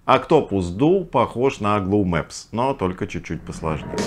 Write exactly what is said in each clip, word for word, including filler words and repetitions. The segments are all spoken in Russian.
Octopus Duo похож на Glue Maps, но только чуть-чуть посложнее.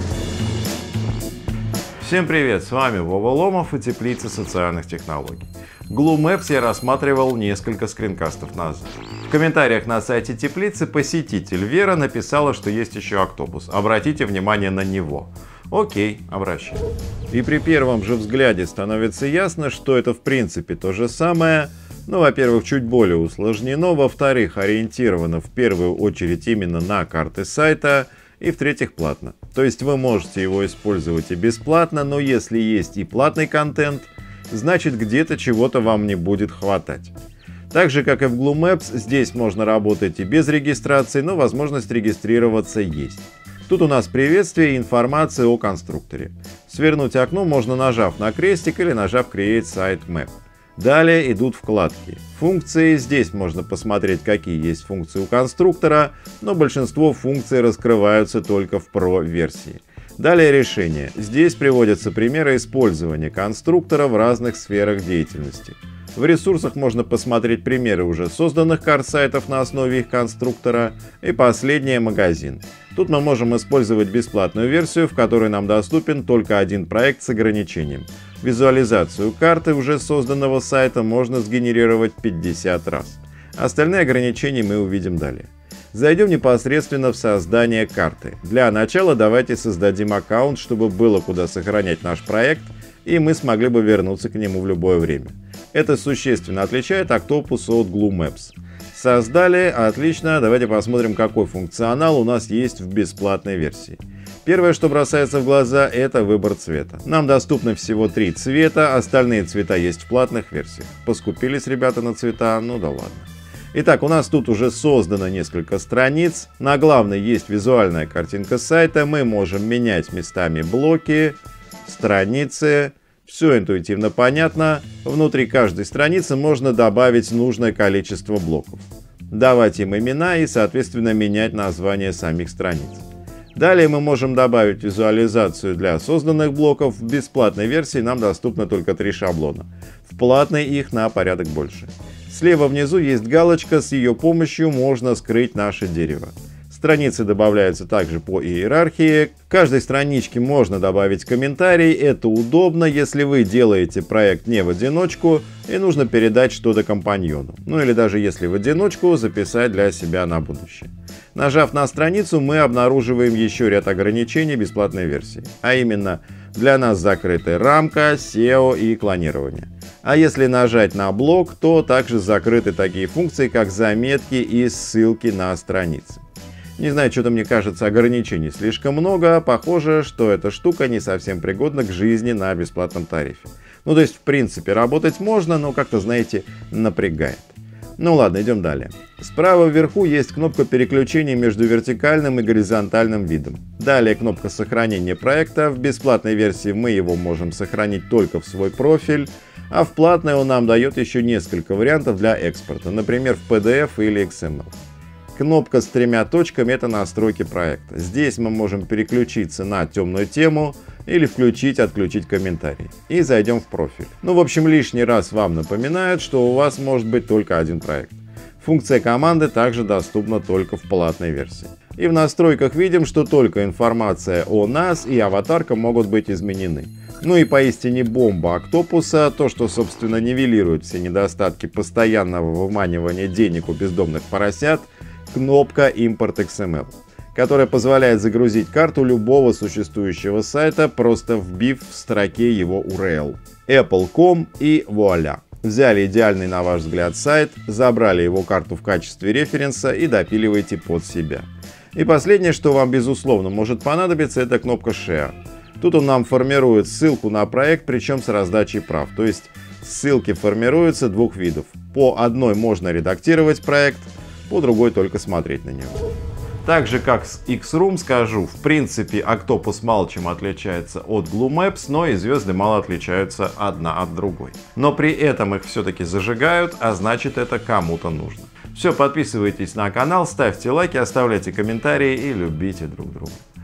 Всем привет, с вами Вова Ломов и Теплица социальных технологий. Glue Maps я рассматривал несколько скринкастов назад. В комментариях на сайте Теплицы посетитель Вера написала, что есть еще Octopus. Обратите внимание на него. Окей, обращаю. И при первом же взгляде становится ясно, что это в принципе то же самое. Ну, во-первых, чуть более усложнено, во-вторых, ориентировано в первую очередь именно на карты сайта, и в-третьих, платно. То есть вы можете его использовать и бесплатно, но если есть и платный контент, значит где-то чего-то вам не будет хватать. Так же, как и в Glue Maps, здесь можно работать и без регистрации, но возможность регистрироваться есть. Тут у нас приветствие и информация о конструкторе. Свернуть окно можно, нажав на крестик или нажав Create Site Map. Далее идут вкладки. Функции. Здесь можно посмотреть, какие есть функции у конструктора, но большинство функций раскрываются только в Pro версии. Далее решения. Здесь приводятся примеры использования конструктора в разных сферах деятельности. В ресурсах можно посмотреть примеры уже созданных карт сайтов на основе их конструктора. И последнее — магазин. Тут мы можем использовать бесплатную версию, в которой нам доступен только один проект с ограничением. Визуализацию карты уже созданного сайта можно сгенерировать пятьдесят раз. Остальные ограничения мы увидим далее. Зайдем непосредственно в создание карты. Для начала давайте создадим аккаунт, чтобы было куда сохранять наш проект, и мы смогли бы вернуться к нему в любое время. Это существенно отличает Octopus от Glue Maps. Создали, отлично, давайте посмотрим, какой функционал у нас есть в бесплатной версии. Первое, что бросается в глаза, это выбор цвета. Нам доступны всего три цвета, остальные цвета есть в платных версиях. Поскупились ребята на цвета, ну да ладно. Итак, у нас тут уже создано несколько страниц. На главной есть визуальная картинка сайта, мы можем менять местами блоки, страницы. Все интуитивно понятно. Внутри каждой страницы можно добавить нужное количество блоков. Давать им имена и, соответственно, менять название самих страниц. Далее мы можем добавить визуализацию для созданных блоков. В бесплатной версии нам доступно только три шаблона. В платной их на порядок больше. Слева внизу есть галочка, с ее помощью можно скрыть наше дерево. Страницы добавляются также по иерархии. К каждой страничке можно добавить комментарий. Это удобно, если вы делаете проект не в одиночку и нужно передать что-то компаньону. Ну или даже если в одиночку, записать для себя на будущее. Нажав на страницу, мы обнаруживаем еще ряд ограничений бесплатной версии. А именно, для нас закрыты рамка, сео и клонирование. А если нажать на блок, то также закрыты такие функции, как заметки и ссылки на страницы. Не знаю, что-то мне кажется, ограничений слишком много. Похоже, что эта штука не совсем пригодна к жизни на бесплатном тарифе. Ну, то есть, в принципе, работать можно, но как-то, знаете, напрягает. Ну ладно, идем далее. Справа вверху есть кнопка переключения между вертикальным и горизонтальным видом. Далее кнопка сохранения проекта. В бесплатной версии мы его можем сохранить только в свой профиль, а в платной он нам дает еще несколько вариантов для экспорта, например, в пи ди эф или икс эм эл. Кнопка с тремя точками — это настройки проекта. Здесь мы можем переключиться на темную тему или включить-отключить комментарии. И зайдем в профиль. Ну, в общем, лишний раз вам напоминают, что у вас может быть только один проект. Функция команды также доступна только в платной версии. И в настройках видим, что только информация о нас и аватарка могут быть изменены. Ну и поистине бомба Octopus, то, что, собственно, нивелирует все недостатки постоянного выманивания денег у бездомных поросят, кнопка Import икс эм эл, которая позволяет загрузить карту любого существующего сайта, просто вбив в строке его ю ар эл. Apple точка ком и вуаля. Взяли идеальный, на ваш взгляд, сайт, забрали его карту в качестве референса и допиливаете под себя. И последнее, что вам безусловно может понадобиться, это кнопка Share. Тут он нам формирует ссылку на проект, причем с раздачей прав. То есть ссылки формируются двух видов. По одной можно редактировать проект, по другой только смотреть на него. Так же как с X-Room скажу, в принципе Octopus мало чем отличается от Glue Maps, но и звезды мало отличаются одна от другой. Но при этом их все-таки зажигают, а значит это кому-то нужно. Все, подписывайтесь на канал, ставьте лайки, оставляйте комментарии и любите друг друга.